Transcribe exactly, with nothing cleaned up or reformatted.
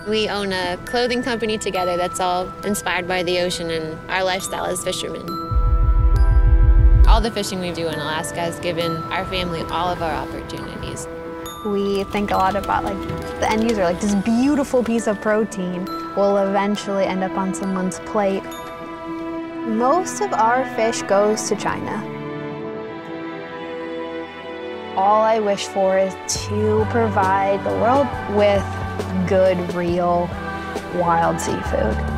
We own a clothing company together that's all inspired by the ocean and our lifestyle as fishermen. All the fishing we do in Alaska has given our family all of our opportunities. We think a lot about like the end user, like this beautiful piece of protein will eventually end up on someone's plate. Most of our fish goes to China. All I wish for is to provide the world with good, real, wild seafood.